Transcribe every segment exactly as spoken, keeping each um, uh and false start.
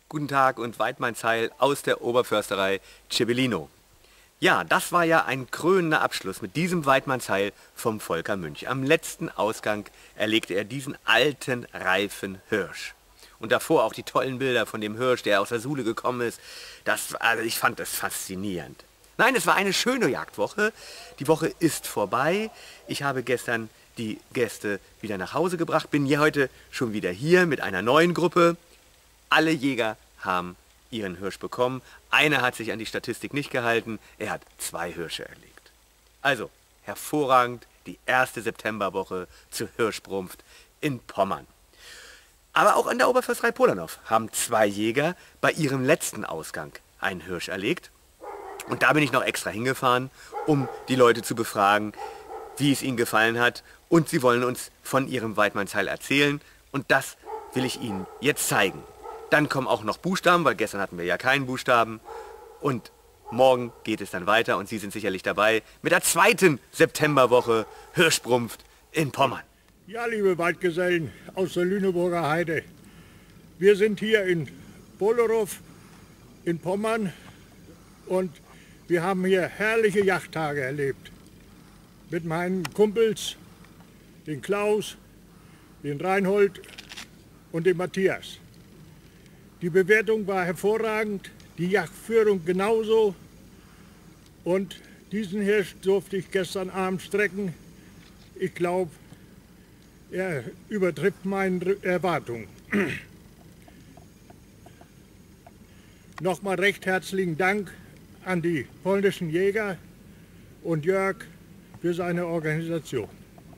Guten Tag und Weidmannsheil aus der Oberförsterei Cibellino. Ja, das war ja ein krönender Abschluss mit diesem Weidmannsheil vom Volker Münch. Am letzten Ausgang erlegte er diesen alten, reifen Hirsch. Und davor auch die tollen Bilder von dem Hirsch, der aus der Sule gekommen ist. Das, also ich fand das faszinierend. Nein, es war eine schöne Jagdwoche. Die Woche ist vorbei. Ich habe gestern die Gäste wieder nach Hause gebracht, bin hier heute schon wieder hier mit einer neuen Gruppe. Alle Jäger haben ihren Hirsch bekommen. Einer hat sich an die Statistik nicht gehalten. Er hat zwei Hirsche erlegt. Also, hervorragend die erste Septemberwoche zur Hirschbrunft in Pommern. Aber auch an der Oberförsterei Polanov haben zwei Jäger bei ihrem letzten Ausgang einen Hirsch erlegt. Und da bin ich noch extra hingefahren, um die Leute zu befragen, wie es ihnen gefallen hat. Und sie wollen uns von ihrem Weidmannsheil erzählen. Und das will ich Ihnen jetzt zeigen. Dann kommen auch noch Buchstaben, weil gestern hatten wir ja keinen Buchstaben. Und morgen geht es dann weiter und Sie sind sicherlich dabei mit der zweiten Septemberwoche Hirschbrunft in Pommern. Ja, liebe Waldgesellen aus der Lüneburger Heide, wir sind hier in Bolorow in Pommern und wir haben hier herrliche Jagdtage erlebt. Mit meinen Kumpels, den Klaus, den Reinhold und dem Matthias. Die Bewertung war hervorragend, die Jagdführung genauso und diesen Hirsch durfte ich gestern Abend strecken. Ich glaube, er übertrifft meine Erwartungen. Nochmal recht herzlichen Dank an die polnischen Jäger und Jörg für seine Organisation.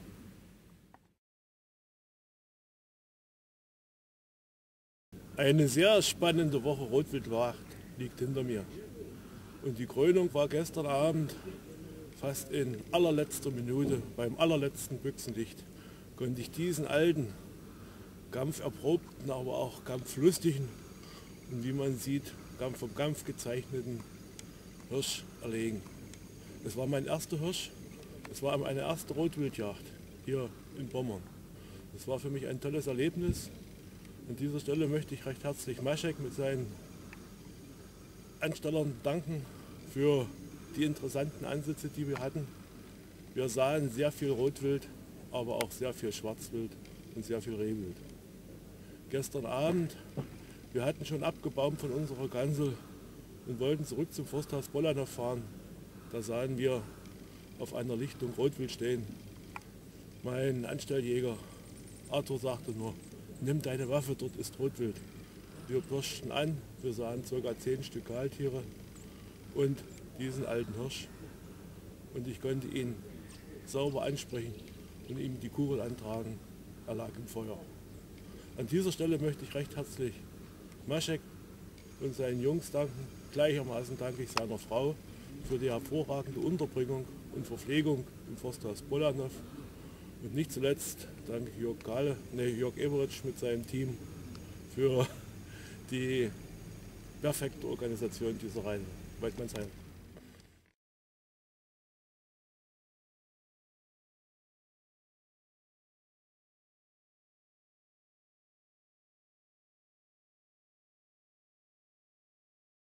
Eine sehr spannende Woche Rotwildjagd liegt hinter mir. Und die Krönung war gestern Abend fast in allerletzter Minute, beim allerletzten Büchsenlicht, konnte ich diesen alten, kampferprobten, aber auch kampflustigen und wie man sieht, vom Kampf gezeichneten Hirsch erlegen. Es war mein erster Hirsch, es war meine erste Rotwildjagd hier in Pommern. Es war für mich ein tolles Erlebnis. An dieser Stelle möchte ich recht herzlich Maschek mit seinen Anstellern danken für die interessanten Ansätze, die wir hatten. Wir sahen sehr viel Rotwild, aber auch sehr viel Schwarzwild und sehr viel Rehwild. Gestern Abend, wir hatten schon abgebaumt von unserer Gansel und wollten zurück zum Forsthaus Polanov fahren. Da sahen wir auf einer Lichtung Rotwild stehen. Mein Anstelljäger Arthur sagte nur: Nimm deine Waffe, dort ist Rotwild. Wir pirschten an, wir sahen ca. zehn Stück Kahltiere und diesen alten Hirsch. Und ich konnte ihn sauber ansprechen und ihm die Kugel antragen. Er lag im Feuer. An dieser Stelle möchte ich recht herzlich Maschek und seinen Jungs danken. Gleichermaßen danke ich seiner Frau für die hervorragende Unterbringung und Verpflegung im Forsthaus Polanov. Und nicht zuletzt danke ich Jörg Kahle, nee, Jörg Eberitsch mit seinem Team für die perfekte Organisation dieser Reise. Weidmannsheil.